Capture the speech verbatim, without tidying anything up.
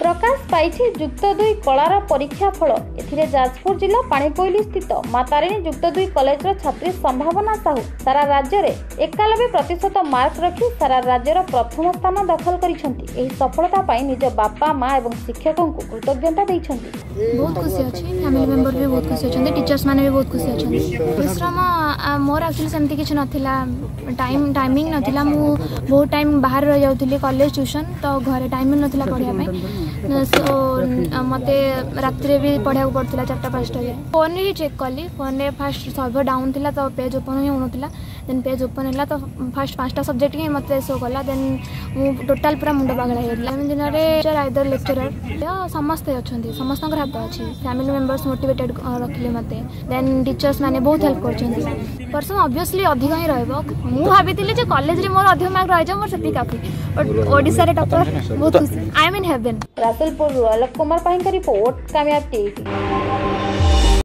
प्रकाश पाई जुक्त दुई कलार परीक्षा फल एथिरे जाजपुर जिला पाणीकोइली स्थित मां तारिणी जुक्त दुई कॉलेज छात्री संभावना साहू सारा राज्य में एकानबे प्रतिशत मार्क रखी सारा राज्यर प्रथम स्थान दखल करिसेंती। एही सफलता पाई निज बापा माँ और शिक्षकों को कृतज्ञता देइछंती। बहुत खुशी अच्छी फैमिली मेंबर भी बहुत खुशी अच्छा टीचर्स मैंने भी बहुत खुशी अच्छा परिश्रम मोर एक्चुअली सेमती किसी नाला टाइम टाइमिंग नाला मु बहुत टाइम बाहर रही जाऊँगी कॉलेज ट्यूशन तो घरे टाइमिंग नाला पढ़ाई सो मत रात भी पढ़ा पड़ता चार्टा पाँचटा फोन ही चेक कली फोन में फास्ट सर्वर डाउन थी तो पेज ओपन ही होना देन पेज ओपन है तो फास्ट पाँचटा सब्जेक्ट ही मत शो कला देन मु टोटाल पूरा मुंड पागल हो दिन में आइदर लेक्चरर समस्ते अच्छा समस्त हाथ अच्छी फैमिली मेंबर्स मोटिवेटेड रखिले मत देन टीचर्स मैंने बहुत हेल्प कर परसम ऑब्वियसली अधिक ही रही भाई कॉलेज रे मोर अधिक मार्क रही मोर से काफी बट ओडिशा रे टॉपर बहुत खुशी I am in heaven. Rasulpur Alok Kumar Pahi का रिपोर्ट कामयाब टीवी।